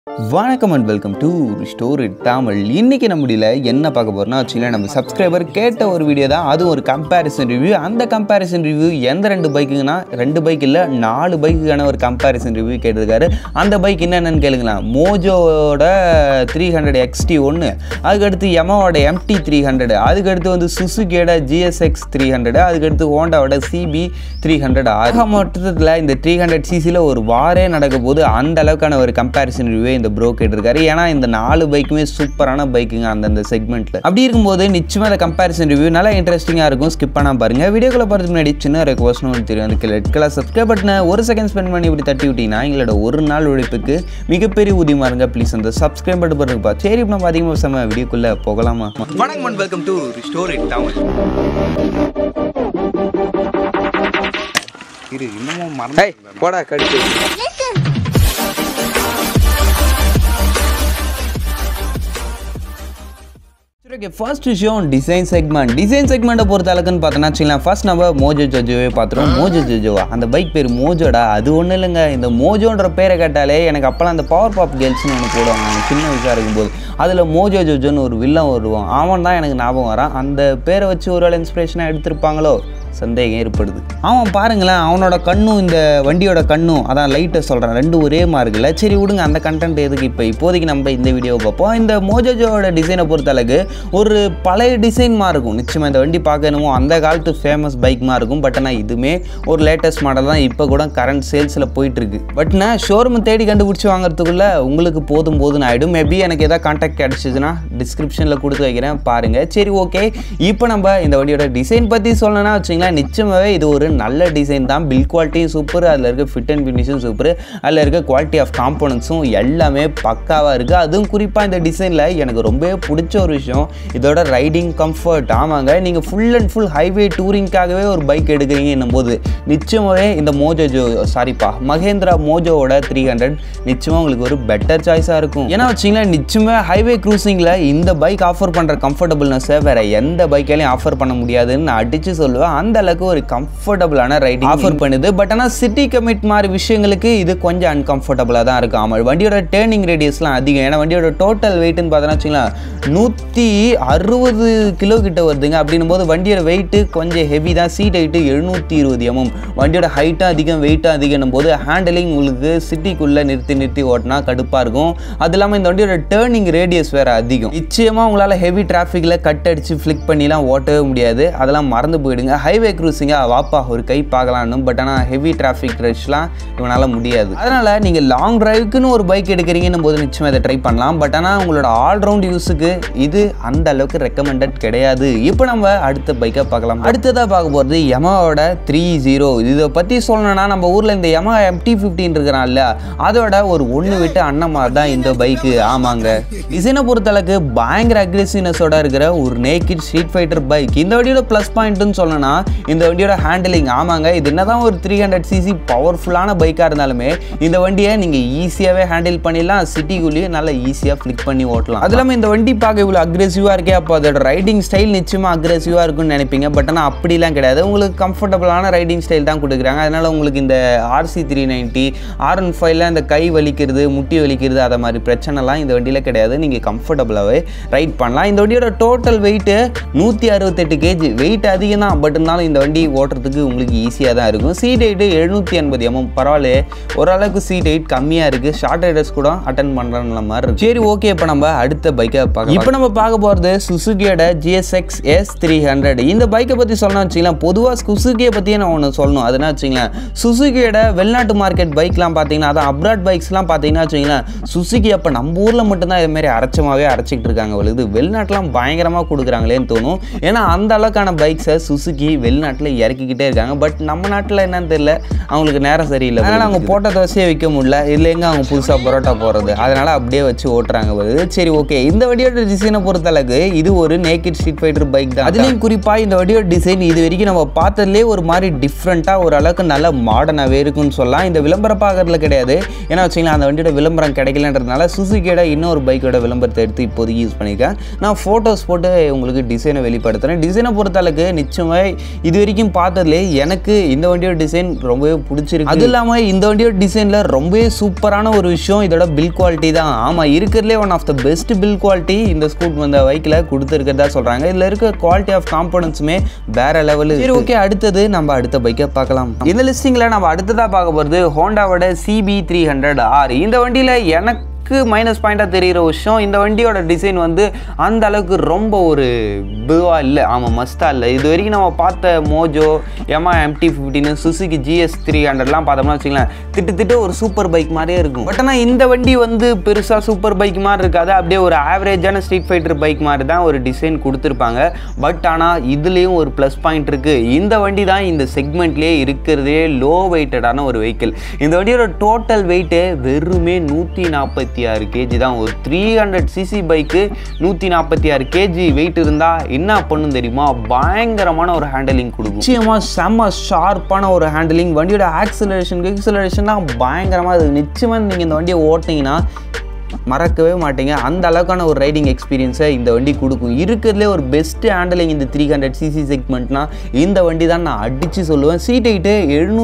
வணக்கம் and welcome to Story Tamil. இன்னைக்கு நம்ம வீடியோல என்ன பார்க்க போறோம்னா actually நம்ம சப்ஸ்கிரைபர் கேட்ட ஒரு வீடியோ தான். அது ஒரு கம்பேரிசன் ரிவ்யூ. அந்த கம்பேரிசன் ரிவ்யூ எந்த ரெண்டு பைக்குனா ரெண்டு பைக் இல்ல 4 பைக்குக்கான ஒரு கம்பேரிசன் ரிவ்யூ கேட்டிருக்காரு. அந்த பைக் என்னன்னு கேளுங்களா. மோஜோட 300 XT1, அதுக்கு அடுத்து Yamahaவோட MT-03, அதுக்கு அடுத்து வந்து Suzukiயோட GSX-S, அதுக்கு அடுத்து Hondaவோட CB-300F. மொத்தத்துல இந்த 300cc ல ஒரு வாரே நடக்க போது அந்த அளவுக்கான ஒரு கம்பேரிசன் ரிவ்யூ இந்த ப்ரோ கேட்டிருக்காரு. ஏன்னா இந்த 4 பைக்குமே சூப்பரான பைக்குங்க அந்த செக்மெண்ட்ல. அப்படி இருக்கும்போது நிச்சயமா இந்த கம்பேரிசன் ரிவ்யூ நல்லா இன்ட்ரெஸ்டிங்கா இருக்கும். ஸ்கிப் பண்ணாம பாருங்க. வீடியோக்குள்ள போறதுக்கு முன்னாடி சின்ன ரெக்வெஸ்ட் ஒன்று தெரியும். அந்த ரெட் கலர் சப்ஸ்கிரைப் பட்டனை ஒரு செகண்ட் ஸ்பெண்ட் பண்ணி இப்படி தட்டி விட்டீங்கன்னா எங்களோட ஒரு நாள் உழைப்புக்கு மிகப்பெரிய ஊதியமா இருங்க. ப்ளீஸ் அந்த சப்ஸ்கிரைப் பட்டு பாருங்கப்பா. சரி இப்போ நம்ம அதிகமாக சம வீடியோக்குள்ள போகலாமா. வணக்கம் and welcome to Story Tamil. இரு இன்னமும் மறந்து போடா கடிச்சு. Okay, first விஷயம் டிசைன் செக்மெண்ட்டை பொறுத்த அளவுக்குன்னு பார்த்தோன்னா ஃபர்ஸ்ட் நம்ம மோஜோ ஜோஜோவே பார்த்துருவோம். மோஜோ ஜோஜோவா அந்த பைக் பேர் மோஜோடா. அது ஒன்றும் இல்லைங்க. இந்த மோஜோன்ற பேரை கேட்டாலே எனக்கு அப்போலாம் அந்த பவர் பாப் கேர்ள்ஸ்னு ஒன்று போடுவாங்க சின்ன வயசாக இருக்கும்போது. அதில் மோஜோ ஜோஜோன்னு ஒரு வில்லன் வருவான். அவன் தான் எனக்கு ஞாபகம் வரான். அந்த பேரை வச்சு ஒரு வேளை இன்ஸ்பிரேஷனாக எடுத்திருப்பாங்களோ சந்தேகம் ஏற்படுது. அவன் பாருங்களேன், அவனோட கண்ணும் இந்த வண்டியோட கண்ணும் அதான் லைட்டை சொல்கிறேன், ரெண்டும் ஒரே மாதிரி இருக்குல்ல. சரி விடுங்க, அந்த கண்டென்ட் எதுக்கு இப்போதைக்கு நம்ம இந்த வீடியோவை பார்ப்போம். இந்த மோஜோஜோட டிசைனை பொறுத்த அளவுக்கு ஒரு பழைய டிசைன் மாதிரி இருக்கும். நிச்சயமாக இந்த வண்டி பார்க்கணுமோ அந்த காலத்து ஃபேமஸ் பைக் மாதிரி இருக்கும். பட் ஆனால் இதுவுமே ஒரு லேட்டஸ்ட் மாடல் தான். இப்போ கூட கரண்ட் சேல்ஸில் போயிட்டுருக்கு. பட் நான் ஷோரூம் தேடி கண்டுபிடிச்சி வாங்குறதுக்குள்ளே உங்களுக்கு போதும்னு ஆகிடும். மேபி எனக்கு எதாவது கான்டாக்ட் கிடச்சிதுன்னா டிஸ்கிரிப்ஷனில் கொடுத்து வைக்கிறேன் பாருங்கள். சரி ஓகே, இப்போ நம்ம இந்த வண்டியோட டிசைன் பற்றி சொல்லணும்னா வச்சிங்களேன், நிச்சயமாகவே இது ஒரு நல்ல டிசைன் தான். பில் குவாலிட்டியும் சூப்பர், அதில் இருக்க ஃபிட் அண்ட் ஃபினிஷும் சூப்பர், அதில் இருக்க குவாலிட்டி ஆஃப் காம்போனன்ட்ஸும் எல்லாமே பக்காவாக இருக்குது. அதுவும் குறிப்பாக இந்த டிசைனில் எனக்கு ரொம்பவே பிடிச்ச ஒரு விஷயம் இதோட ரைடிங் கம்ஃபர்ட். ஆமாங்க, நீங்கள் ஃபுல் அண்ட் ஃபுல் ஹைவே டூரிங்காகவே ஒரு பைக் எடுக்கிறீங்க என்னும்போது நிச்சயமாகவே இந்த மஹேந்திரா மோஜோவோட 300 நிச்சயமாக உங்களுக்கு ஒரு பெட்டர் சாய்ஸாக இருக்கும். ஏன்னா வச்சிங்களா, நிச்சயமாக ஹைவே க்ரூசிங்கில் இந்த பைக் ஆஃபர் பண்ணுற கம்ஃபர்டபுள்னஸை வேறு எந்த பைக்காலையும் ஆஃபர் பண்ண முடியாதுன்னு நான் அடித்து சொல்லுவேன். அந்த அளவுக்கு ஒரு கம்ஃபர்டபுளான ரைடிங் ஆஃபர் பண்ணுது. பட் ஆனால் சிட்டி கமிட் மாதிரி விஷயங்களுக்கு இது கொஞ்சம் அன்கம்ஃபர்டபுளாக தான் இருக்கும். ஆமாம், வண்டியோட டேர்னிங் ரேடியஸ்லாம் அதிகம். ஏன்னா வண்டியோட டோட்டல் வெயிட்னு பார்த்தோன்னா வச்சுங்களா 160 கிலோ கிட்ட வருதுங்க. அப்படின்னும் போது வண்டியோட வெயிட்டு கொஞ்சம் ஹெவி தான். Seat height 720 mm. வண்டியோட ஹைட்டும் அதிகம், வெயிட்டும் அதிகம் போது ஹேண்டலிங் உங்களுக்கு சிட்டிக்குள்ளே நிறுத்தி ஓட்டினா கடுப்பாக இருக்கும். அது இல்லாமல் இந்த வண்டியோட டேர்னிங் ரேடியஸ் வேறு அதிகம். நிச்சயமாக உங்களால் ஹெவி டிராஃபிக்கில் கட் அடித்து ஃப்ளிக் பண்ணிலாம் ஓட்டவே முடியாது. அதெல்லாம் மறந்து போயிடுங்க. ஹைவே க்ரூசிங்காக வாப்பா ஒரு கை பார்க்கலான்னு. பட் ஆனால் ஹெவி டிராஃபிக் ரஷ்லாம் இவனால் முடியாது. அதனால் நீங்கள் லாங் டிரைவுக்குன்னு ஒரு பைக் எடுக்கிறீங்கன்னும் போது நிச்சயமாக இதை ட்ரை பண்ணலாம். பட் ஆனால் உங்களோட ஆல்ரவுண்ட் யூஸுக்கு இது அந்த அளவுக்கு ரெக்கமெண்டட் கிடையாது. இப்போ நம்ம அடுத்த பைக்கை பார்க்கலாம். அடுத்ததாக பார்க்க போகிறது Yamahaவோட 30. இதை பற்றி சொல்லணும்னா நம்ம ஊரில் இந்த Yamaha MT-15 இருக்கிறான்ல, அதோட ஒரு ஒன்று விட்டு அண்ணன் மாதிரி தான் இந்த பைக்கு. ஆமாங்க, டிசைனை பொறுத்தளவுக்கு பயங்கர அக்ரெசிவ்னஸோட இருக்கிற ஒரு நேக்கிட் ஸ்ட்ரீட் ஃபைட்டர் பைக். இந்த வண்டியோட ப்ளஸ் பாயிண்ட்னு சொல்லணும்னா இந்த வண்டியோட ஹேண்டலிங். ஆமாங்க, இது என்னதான் ஒரு 300cc பவர்ஃபுல்லான பைக்காக இருந்தாலுமே இந்த வண்டியை நீங்கள் ஈஸியாகவே ஹேண்டில் பண்ணிடலாம். சிட்டிக்குள்ளேயே நல்லா ஈஸியாக ஃப்ளிக் பண்ணி ஓட்டலாம். அது இல்லாமல் இந்த வண்டி பார்க்க இவ்வளோ அக்ரெசிவாக இருக்கே, அப்போ அதோட ரைடிங் ஸ்டைல் நிச்சயமாக அக்ரெசிவாக இருக்குன்னு நினைப்பீங்க. பட் ஆனால் அப்படிலாம் கிடையாது. உங்களுக்கு கம்ஃபர்டபுளான ரைடிங் ஸ்டைல் தான் கொடுக்குறாங்க. அதனால் உங்களுக்கு இந்த RC390 R15 இந்த கை வலிக்கிறது, முட்டி வலிக்கிறது, அதை மாதிரி பிரச்சனைலாம் இந்த வண்டியில் கிடையாது. நீங்கள் கம்ஃபர்டபுளாகவே ரைட் பண்ணலாம். இந்த வண்டியோட டோட்டல் வெயிட்டு 168 kg. வெயிட் அதிகம் தான், பட் இருந்தாலும் இந்த வண்டி ஓட்டுறதுக்கு உங்களுக்கு ஈஸியாக தான் இருக்கும். Seat height 780 mm. பரவாயில்ல, ஓரளவுக்கு சீட் ஹைட் கம்மியாக இருக்குது. ஷார்ட் ரைடர்ஸ் கூட அட்டன் பண்ணுற மாதிரி இருக்குது. சரி ஓகே, இப்போ நம்ம அடுத்த பைக்கை பார்க்கலாம். இப்போ நம்ம பார்க்க போகிறது சுசுகியோட GSX-S 300. இந்த பைக்கை பற்றி சொல்லணும்னு வச்சிங்களேன், பொதுவாக சுசுகியை பற்றியே நான் ஒன்று சொல்லணும். அதுனா வச்சிங்களேன், சுசுகியோட வெளிநாட்டு மார்க்கெட் பைக்லாம் பார்த்தீங்கன்னா, அதான் அப்ராட் பைக்ஸ்லாம் பார்த்தீங்கன்னா வச்சிங்களேன், சுசுகி அப்போ நம்ம ஊரில் மட்டும்தான் இதுமாரி அரைச்சிக்கிட்டு இருக்காங்க. இது வெளிநாட்டெலாம் பயங்கரமாக கொடுக்குறாங்களேன்னு தோணும். ஏன்னா அந்த அளவுக்கான பைக்ஸை சுசுகி வெளிநாட்டில் இறக்கிக்கிட்டே இருக்காங்க. பட் நம்ம நாட்டில் என்னன்னு தெரியல, அவங்களுக்கு நேரம் சரியில்லை. அதனால் அவங்க போட்ட தோசையை விற்க முடியல. இல்லை எங்கே அவங்க புதுசாக பரோட்டா போகிறது, அதனால் அப்படியே வச்சு ஓட்டுறாங்க வருது. சரி ஓகே, இந்த வண்டியோட டிசைனை பொறுத்தளவுக்கு இது ஒரு நேக்கிட் ஸ்ட்ரீட் ஃபைட்டர் பைக் தான். அதுலேயும் குறிப்பாக இந்த வண்டியோட டிசைன் இது வரைக்கும் நம்ம பார்த்ததுலேயே ஒரு மாதிரி டிஃப்ரெண்ட்டாக ஒரு அளவுக்கு நல்ல மாடர்னாகவே இருக்குன்னு சொல்லலாம். இந்த விளம்பரம் பார்க்கறதுல கிடையாது. ஏன்னா வச்சிங்களா, அந்த வண்டியோட விளம்பரம் கிடைக்கலன்றதுனால சுசுகியோட இன்னொரு பைக்கோட விளம்பரத்தை எடுத்து இப்போதைக்கு யூஸ் பண்ணியிருக்கேன். நான் ஃபோட்டோஸ் போட்டு உங்களுக்கு டிசைனை வெளிப்படுத்துகிறேன். டிசைனை பொறுத்தளவுக்கு நிச்சயமாக இது வரைக்கும் பார்த்ததுலே எனக்கு இந்த வண்டியோட டிசைன் ரொம்பவே பிடிச்சிருக்கு. அது இல்லாமல் இந்த வண்டியோட டிசைனில் ரொம்பவே சூப்பரான ஒரு விஷயம் இதோட பில் குவாலிட்டி தான். ஆமாம், இருக்கிறதுலே one of the best build quality இந்த ஸ்கூட் வந்த பைக்கில் கொடுத்துருக்கிறதா சொல்கிறாங்க. இதில் இருக்க குவாலிட்டி ஆஃப் காம்பனன்ட்ஸுமே வேறு லெவலு. சரி, ஓகே, அடுத்தது நம்ம அடுத்த பைக்கை பார்க்கலாம். இந்த லிஸ்டிங்கில் நம்ம அடுத்ததாக பார்க்க போகிறது ஹோண்டாவோட CB-300R. இந்த வண்டியில் எனக்கு மைனஸ் பாயிண்டாக தெரிகிற விஷயம், இந்த வண்டியோட டிசைன் வந்து அந்த அளவுக்கு ரொம்ப ஒரு பிவா இல்லை. ஆமாம், மஸ்தாக இல்லை. இது வரைக்கும் நம்ம பார்த்த மோஜோ, Yamaha MT-03, Suzuki GSX-300லாம் பார்த்தோம்னா வச்சுக்கலாம், திட்டு ஒரு சூப்பர் பைக் மாதிரியே இருக்கும். பட் ஆனால் இந்த வண்டி வந்து பெருசாக சூப்பர் பைக் மாதிரி இருக்காது. அப்படியே ஒரு ஆவரேஜான ஸ்ட்ரீட் ஃபைட்டர் பைக் மாதிரி தான் ஒரு டிசைன் கொடுத்துருப்பாங்க. பட் ஆனால் இதுலேயும் ஒரு ப்ளஸ் பாயிண்ட் இருக்குது. இந்த வண்டி தான் இந்த செக்மெண்ட்லேயே இருக்கிறதே லோ வெயிட்டடான ஒரு வெஹிக்கிள். இந்த வண்டியோட டோட்டல் வெயிட்டு வெறுமே 146 kg தான். ஒரு 300cc பைக்கு 146 kg வெயிட் இருந்தால் என்ன பண்ணும் தெரியுமா? பயங்கரமான ஒரு ஹேண்டலிங் கொடுக்கும். நிச்சயமா செம்ம ஷார்ப்பான ஒரு ஹேண்டலிங். வண்டியோட ஆக்சலரேஷன்லாம் பயங்கரமாக இருக்குது. நிச்சயமாக நீங்கள் இந்த வண்டியை ஓட்டினீங்கன்னா மறக்கவே மாட்டீங்க. அந்த அளவுக்கான ஒரு ரைடிங் எக்ஸ்பீரியன்ஸை இந்த வண்டி கொடுக்கும். இருக்கிறதுலே ஒரு பெஸ்ட் ஹேண்டலிங் இந்த 300cc செக்மெண்ட்னா இந்த வண்டி தான் நான் அடித்து சொல்லுவேன். Seat height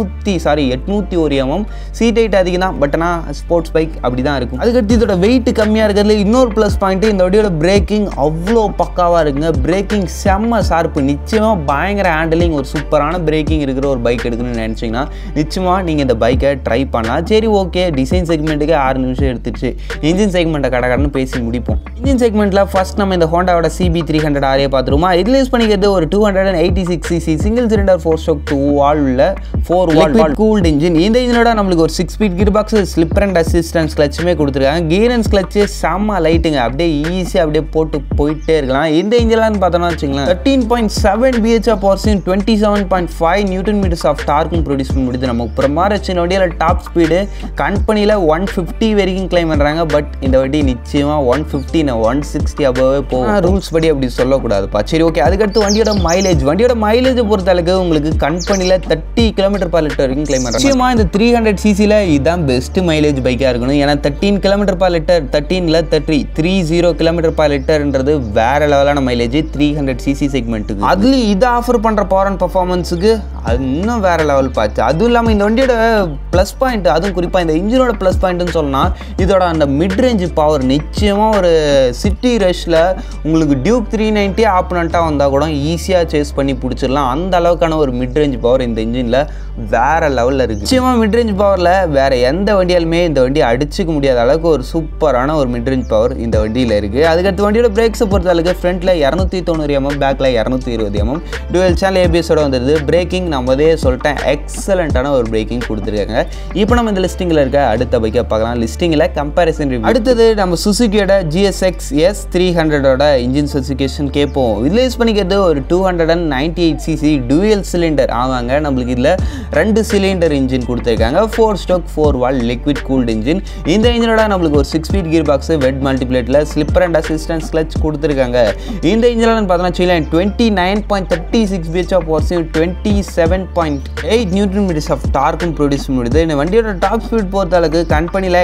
801 mm. Seat height அதிகம் தான், பட் ஆனால் ஸ்போர்ட்ஸ் பைக் அப்படி தான் இருக்கும். அதுக்கடுத்து இதோட வெயிட் கம்மியாக இருக்கிறதுல இன்னொரு ப்ளஸ் பாயிண்ட்டு, இந்த வண்டியோட பிரேக்கிங் அவ்வளோ பக்காவாக இருக்குங்க. பிரேக்கிங் செம்ம ஷார்ப்பு. நிச்சயமாக பயங்கர ஹேண்டலிங், ஒரு சூப்பரான பிரேக்கிங் இருக்கிற ஒரு பைக் எடுக்கணும்னு நினச்சிங்கன்னா நிச்சயமாக நீங்கள் இந்த பைக்கை ட்ரை பண்ணலாம். சரி, ஓகே, டிசைன் செக்மெண்ட்டுக்கு 6 நிமிஷம் எடுத்துச்சு. இன்ஜின் செக்மெண்ட்டை கடகடன்னு பேசி முடிப்போம். இன்ஜின் செக்மெண்ட்டில் ஃபர்ஸ்ட் நம்ம இந்த ஹோண்டாவோட CB-300R பார்த்துருமா. இதில் யூஸ் பண்ணிக்கிறது ஒரு 286cc single cylinder 4-stroke 2-valve உள்ள 4-valve கூல்டு இன்ஜின். இந்த இன்ஜினோட நம்மளுக்கு ஒரு 6-speed gear box, slipper and assistance கிளச்சுமே கொடுத்துருக்காங்க. கியர் அண்ட் கிளச்சு செம்ம லைட்டுங்க, அப்படியே ஈஸியாக அப்படியே போட்டு போயிட்டே இருக்கலாம். இந்த இன்ஜின்லாம் பார்த்தோம்னா வச்சுக்கலாம் 13.7 bh of power, 27.5 Nm of torque produce பண்ணி முடியுது. நமக்கு பிரமார சின்ன வண்டியில் டாப் ஸ்பீடு கம்பெனியில் 150 வரைக்கும் கிளைம் பண்ணுறாங்க. பட் இந்த வண்டி நிச்சயமாக 150 160 அபவே போகும். ரூல்ஸ் படி அப்படி சொல்லக்கூடாதுப்பா. சரி, ஓகே, அதுக்கடுத்து வண்டியோட மைலேஜை பொறுத்தளவுக்கு உங்களுக்கு கம்பெனியில் 30 km/L வரைக்கும் கிளைம் பண்ணுறாங்க. நிச்சயமாக இந்த 300cc இதுதான் பெஸ்ட் மைலேஜ் பைக்காக இருக்கணும். ஏன்னா 13 km/L 30 km/Lன்றது வேற லெவலான மைலேஜ் 300cc செக்மெண்ட்டுக்கு. அதுலேயும் இதை ஆஃபர் பண்ணுற பவர் அண்ட் பர்ஃபார்மன்ஸுக்கு அது இன்னும் வேற லெவல் பார்த்து. அதுவும் இல்லாமல் இந்த வண்டியோட ப்ளஸ் பாயிண்ட், அதுவும் குறிப்பாக இந்த இன்ஜினோட ப்ளஸ் பாயிண்ட்னு சொல்லலாம், இதோட அந்த மிட் ரேஞ்ச் பவர். நிச்சயமாக ஒரு சிட்டி ரஷ்ல உங்களுக்கு டியூக் 390 ஆப்பனண்ட்டாக வந்தால் கூட ஈஸியாக சேஸ் பண்ணி பிடிச்சிடலாம். அந்த அளவுக்கான ஒரு மிட் ரேஞ்ச் பவர் இந்த இன்ஜினில் வேற லெவலில் இருக்குது. நிச்சயமாக மிட் ரேஞ்ச் பவரில் வேற எந்த வண்டியாலுமே இந்த வண்டி அடிச்சுக்க முடியாத அளவுக்கு ஒரு சூப்பரான ஒரு மிட் ரேஞ்ச் பவர் இந்த வண்டியில் இருக்குது. அதுக்கடுத்து வண்டியோட பிரேக்ஸை பொறுத்த அளவுக்கு ஃப்ரண்ட்டில் 290 mm, பேக்கில் 220 mm, டுவெல் சேனல் ஏபிஎஸோட வந்துடுது. பிரேக்கிங் நம்மதே சொல்லிட்டேன், எக்ஸலண்ட்டான ஒரு பிரேக்கிங் கொடுத்துருக்காங்க. இப்போ நம்ம இந்த லிஸ்டிங்கில் இருக்க அடுத்த பைக்கை பார்க்கலாம். லிஸ்டிங்கில் கம்பேரிசன் ரிவ்யூ. அடுத்தது நம்ம சுசுகியோட GSX-S 300ஓட இன்ஜின் ஸ்பெசிஃபிகேஷன் கேட்போம். இதில் யூஸ் பண்ணிக்கிறது ஒரு 298cc டூயல் சிலிண்டர். ஆவாங்க, நம்மளுக்கு இதில் 2 சிலிண்டர் இன்ஜின் கொடுத்துருக்காங்க. 4-stroke 4-valve liquid cooled engine. இந்த இன்ஜினோட நம்மளுக்கு ஒரு 6-speed கியர் பாக்ஸ், வெட் மல்டிப்ளேட்டில் ஸ்லிப்பர் அண்ட் அசிஸ்டன்ஸ் கிளச் கொடுத்துருக்காங்க. இந்த இன்ஜினில் பார்த்தோம்னா 29.36 bh of power, 27.8 Nm of torque produce பண்ணுது. இந்த வண்டியோட டாப் ஸ்பீட் பொறுத்த அளவுக்கு கம்பெனியில்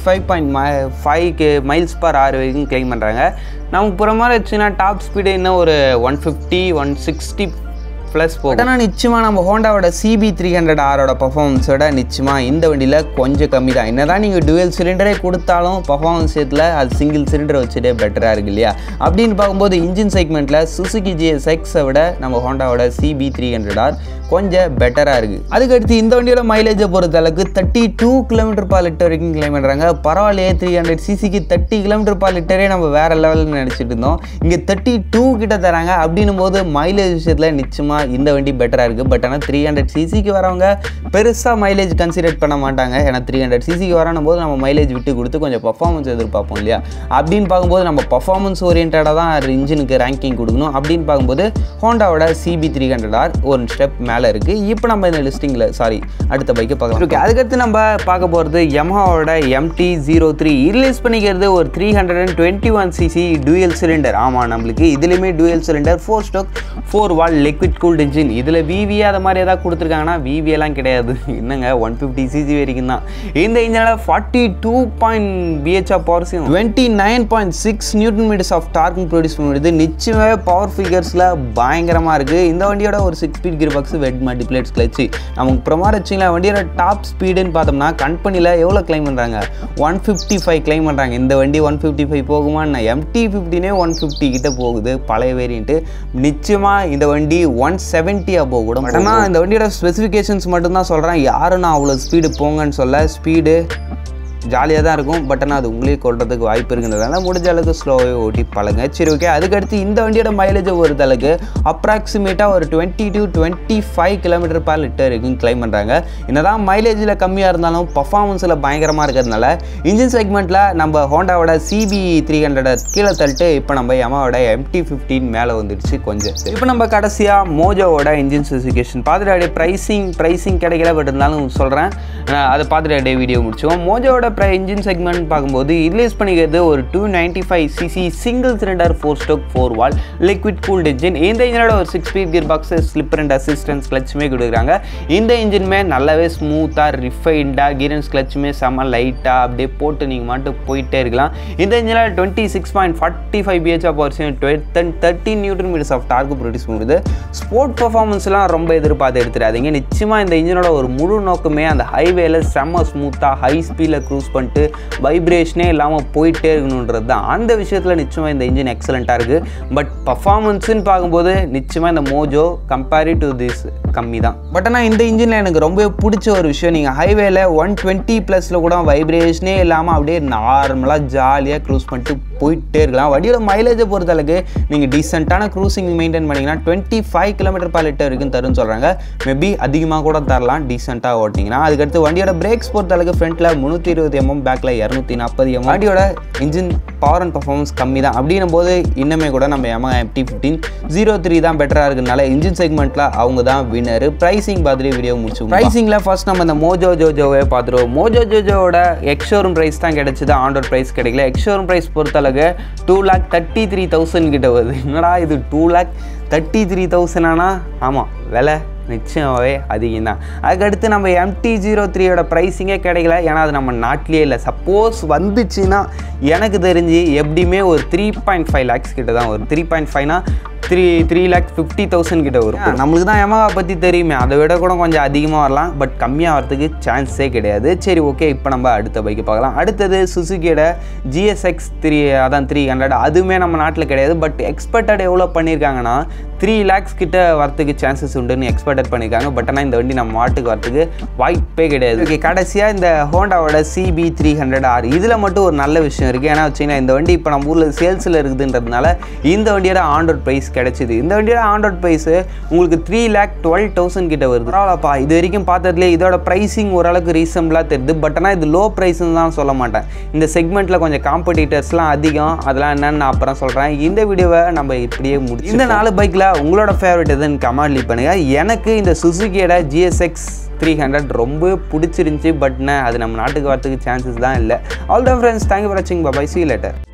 85.5 miles/hour வரைக்கும் கிளைம் பண்ணுறாங்க. நமக்கு புறமா வச்சுன்னா டாப் ஸ்பீடு இன்னும் ஒரு 150 160 ப்ளஸ் போகும். ஆனால் நிச்சயமாக நம்ம ஹோண்டாவோட CB-300Rோட பர்ஃபார்மன்ஸோட நிச்சயமாக இந்த வண்டியில் கொஞ்சம் கம்மி தான். என்ன தான் நீங்கள் டுவெல் சிலிண்டரே கொடுத்தாலும் பர்ஃபார்மன்ஸ் விஷயத்தில் அது சிங்கிள் சிலிண்டர் வச்சுட்டே பெட்டராக இருக்கு இல்லையா? அப்படின்னு பார்க்கும்போது இன்ஜின் செக்மெண்ட்டில் சுசுகி GSX-ஐ விட நம்ம ஹோண்டாவோட CB-300R கொஞ்சம் பெட்டராக இருக்குது. அதுக்கடுத்து இந்த வண்டியோட மைலேஜை பொறுத்த அளவுக்கு 32 km/L வரைக்கும் கிளைம் பண்ணுறாங்க. பரவாயில்லையே, 300cc 30 km/L நம்ம வேறு லெவலில் நினச்சிட்டு இருந்தோம். இங்கே 32 கிட்ட தராங்க. அப்படின்னும் போது மைலேஜ் விஷயத்தில் நிச்சயமாக இந்த வண்டி பெட்டராக இருக்குது. பட் ஆனால் 300cc வரவங்க பெருசாக மைலேஜ் கன்சிடர் பண்ண மாட்டாங்க. ஏன்னா 300cc வரணும் போது நம்ம மைலேஜ் விட்டு கொடுத்து கொஞ்சம் பர்ஃபார்மன்ஸ் எதிர்பார்ப்போம் இல்லையா? அப்படின்னு பார்க்கும்போது நம்ம பர்ஃபார்மன்ஸ் ஓரியன்டாக தான் இன்ஜினுக்கு ரேங்கிங் கொடுக்கணும். அப்படின்னு பார்க்கும்போது ஹோண்டாவோட CB-300R ஒரு ஸ்டெப் மேலே இருக்குது. இப்போ நம்ம இந்த லிஸ்டிங்கில் அடுத்த பைக்கை பார்க்கலாம். ஓகே, அதுக்கடுத்து நம்ம பார்க்க போகிறது Yamahaவோட MT-03. ரிலீஸ் பண்ணிக்கிறது ஒரு 321cc டூயல் சிலிண்டர். ஆமாம், நம்மளுக்கு இதுலேயுமே dual cylinder 4-stroke 4-valve liquid cooled cooled engine. இதில் விவி அது மாதிரி ஏதாவது கொடுத்துருக்காங்கன்னா விவி எல்லாம் கிடையாது, என்னங்க 150cc வரைக்கும் தான். இந்த இன்ஜினில் 42 bh of power, 29.6 Nm of torque produce பண்ணுறது. நிச்சயமாகவே பவர் ஃபிகர்ஸில் பயங்கரமாக இருக்குது. இந்த வண்டியோட ஒரு 6 speed gear box, wet multiplates clutch. நமக்கு ப்ரொமார் வச்சிங்களா வண்டியோட டாப் ஸ்பீடுன்னு பார்த்தோம்னா கம்பெனியில் எவ்வளோ கிளைம் பண்ணுறாங்க, 155 கிளைம் பண்ணுறாங்க. இந்த வண்டி 155 போகுமான்னு MT-15 150 கிட்ட போகுது பழைய வேரியண்ட்டு. நிச்சயமாக இந்த வண்டி 170 போக கூட. ஆனால் இந்த வண்டியோட ஸ்பெசிஃபிகேஷன்ஸ் மட்டும்தான் சொல்கிறேன், யாரும் நான் அவ்வளோ ஸ்பீடு போங்கன்னு சொல்ல. ஸ்பீடு ஜாலியாக தான் இருக்கும், பட் ஆனால் அது உங்களே கொள்றதுக்கு வாய்ப்பு இருக்குன்றதால முடிஞ்ச அளவுக்கு ஸ்லோவாக ஓட்டி பழங்க. சரி ஓகே. அதுக்கடுத்து இந்த வண்டியோட மைலேஜை பொறுத்தளவுக்கு அப்ராக்சிமேட்டாக ஒரு 20 to 25 km/L இருக்குன்னு கிளைம் பண்ணுறாங்க. என்னதான் மைலேஜில் கம்மியாக இருந்தாலும் பர்ஃபார்மன்ஸில் பயங்கரமாக இருக்கிறதுனால இன்ஜின் செக்மெண்ட்டில் நம்ம ஹோண்டாவோட CB-300 கீழே தள்ளிட்டு இப்போ நம்ம யமாவோட MT-15 மேலே வந்துடுச்சு கொஞ்சம். இப்போ நம்ம கடைசியாக மோஜோவோட இன்ஜின் ஸ்பெசிஃபிகேஷன் பார்த்துட்டு அப்படியே ப்ரைஸிங் கிடைக்கல, பட் இருந்தாலும் சொல்கிறேன், அதை பார்த்துட்டு அப்படியே வீடியோ முடிச்சுவோம். மோஜோவோட இன்ஜின் செக்மெண்ட் பார்க்கும்போது ரிலீஸ் பண்ணிக்கிறது ஒரு 295cc single cylinder 4-stroke 4-valve liquid cooled engine. இந்த இன்ஜினோட ஒரு 6 speed gear box, slipper and assistance கிளச்சுமே கொடுக்குறாங்க. இந்த இன்ஜின்மே நல்லாவே ஸ்மூத்தாக ரிஃபைண்டாக, கியரன்ஸ் கிளச்சுமே செம்ம லைட்டாக அப்படியே போட்டு நீங்கள் மட்டும் போயிட்டே இருக்கலாம். இந்த இன்ஜினில் 26.45 bh of power, 13 Nm of torque produce பண்ணுறது. ஸ்போர்ட் பர்ஃபார்மன்ஸ்லாம் ரொம்ப எதிர்பார்த்து எடுத்துடாதீங்க. நிச்சயமாக இந்த இன்ஜினோட ஒரு முழு நோக்கமே அந்த ஹைவேல செம்ம ஸ்மூத்தாக ஹை ஸ்பீடில் க்ரூஸ் பண்ணிட்டு வைப்ரேஷனே இல்லாமல் போயிட்டே இருக்கணுன்றது தான். அந்த விஷயத்தில் நிச்சயமாக இந்த இன்ஜின் எக்ஸலண்ட்டாக இருக்குது. பட் பர்ஃபார்மன்ஸுன்னு பார்க்கும்போது நிச்சயமாக இந்த மோஜோ கம்பேரிவ் டு திஸ் கம்மி தான். பட் ஆனால் இந்த இன்ஜினில் எனக்கு ரொம்ப பிடிச்ச ஒரு விஷயம், நீங்கள் ஹைவேல 120+ கூட வைப்ரேஷனே இல்லாமல் அப்படியே நார்மலாக ஜாலியாக க்ரூஸ் பண்ணிட்டு போயிட்டே இருக்கலாம். வண்டியோட மைலேஜை பொறுத்தளவுக்கு நீங்கள் டீசெண்டான க்ரூசிங் மெயின்டைன் பண்ணிங்கன்னா 25 km/L இருக்குன்னு தருன்னு சொல்கிறாங்க. மேபி அதிகமாக கூட தரலாம் டீசெண்டாக ஓட்டிங்கன்னா. அதுக்கடுத்து வண்டியோட பிரேக்ஸ் பொறுத்தளவுக்கு ஃப்ரண்ட்டில் 320 mm, பேக்கில் 240 mm. வண்டியோட இன்ஜின் பவர் அண்ட் பர்ஃபார்மன்ஸ் கம்மி தான். அப்படின்னும் போது இன்னுமே கூட நம்ம Yamaha MT-03 தான் பெட்டராக இருக்கிறதுனால இன்ஜின் செக்மெண்ட்டில் அவங்க தான் வினர். ப்ரைஸிங் பார்த்துட்டு வீடியோ முடிச்சு. ப்ரைஸிங்கில் ஃபர்ஸ்ட் நம்ம இந்த மோஜோ ஜோஜோவே பார்த்துருவோம். மோஜோ ஜோஜோவோட எக்ஸ்ஷோரூம் ப்ரைஸ் தான் கிடச்சிது, ஆண்டோர் ப்ரைஸ் கிடைக்கல. எக்ஸ்ஷோரூம் ப்ரைஸ் பொறுத்தளவுக்கு 2,33,000 கிட்ட வருது. என்னடா இது 2,33,000 ஆனால் ஆமாம், விலை நிச்சயமாகவே அதிகம் தான். அதுக்கடுத்து நம்ம MT-03 ப்ரைஸிங்கே கிடைக்கல, ஏன்னா அது நம்ம நாட்டிலே இல்லை. சப்போஸ் வந்துச்சுன்னா எனக்கு தெரிஞ்சு எப்படியுமே ஒரு 3.5 lakhs கிட்ட தான் வரும். 3.5னா 3,50,000 கிட்ட வரும். நம்மளுக்கு தான் Yamaha பற்றி தெரியுமே, அதை விட கூட கொஞ்சம் அதிகமாக வரலாம், பட் கம்மியாக வரதுக்கு சான்ஸே கிடையாது. சரி ஓகே, இப்போ நம்ம அடுத்த பைக்கு பார்க்கலாம். அடுத்தது சுசுக்கியோட GSX-3 அதான் 300. அதுவுமே நம்ம நாட்டில் கிடையாது, பட் எக்ஸ்பெக்டட் எவ்வளோ பண்ணியிருக்காங்கன்னா 3 lakhs கிட்ட வரத்துக்கு சான்சஸ் உண்டுன்னு எக்ஸ்பெக்டட் பண்ணியிருக்காங்க. பட் ஆனால் இந்த வண்டி நம்ம நாட்டுக்கு வரத்துக்கு வாய்ப்பே கிடையாது. ஓகே, கடைசியாக இந்த ஹோண்டாவோட CB-300R இதில் மட்டும் ஒரு நல்ல விஷயம் இருக்குது. ஏன்னா வச்சிங்கன்னா இந்த வண்டி இப்போ நம்ம ஊரில் சேல்ஸில் இருக்குதுன்றதுனால இந்த வண்டியோட ஆண்டோர் ப்ரைஸ் கிடைச்சிது. இந்த வண்டியோட ஆண்டோர் ப்ரைஸ் உங்களுக்கு 3,12,000 கிட்ட வருது. பரவாயில்லப்பா, இது வரைக்கும் பார்த்ததுலேயே இதோட ப்ரைஸிங் ஓரளவுக்கு ரீசனபிளாக தெரியுது. பட் ஆனால் இது லோ ப்ரைஸ்ன்னு தான் சொல்ல மாட்டேன். இந்த செக்மெண்ட்டில் கொஞ்சம் காம்படிட்டர்ஸ்லாம் அதிகம், அதெல்லாம் என்னென்னு நான் அப்புறம் சொல்கிறேன். இந்த வீடியோவை நம்ம இப்படியே முடிச்சு. இந்த 4 பைக்கில் உங்களோட ஃபேவரட் எதுன்னு கமெண்ட் லீவ் பண்ணுங்கள். எனக்கு இந்த சுசுக்கியோட GSX-300 ரொம்ப பிடிச்சிருந்துச்சி, பட் அது நம்ம நாட்டுக்கு வரத்துக்கு சான்சஸ் தான் இல்லை. All the friends, thank you for வாட்சிங். Bye, see you later.